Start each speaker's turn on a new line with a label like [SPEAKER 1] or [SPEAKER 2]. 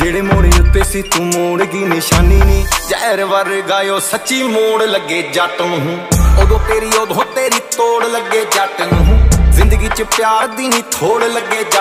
[SPEAKER 1] जेड़े मोड़े उत्ते सी तू मोड़ की निशानी नी, जहर वर्गायो सच्ची मोड़ लगे जट नूं। उदों तेरी तोड़ लगे जट नूं, जिंदगी च प्यार दी नी थोड़ लगे जट